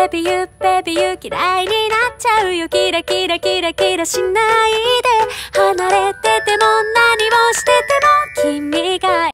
ベビーユー嫌いになっちゃうよキラキラキラキラしないで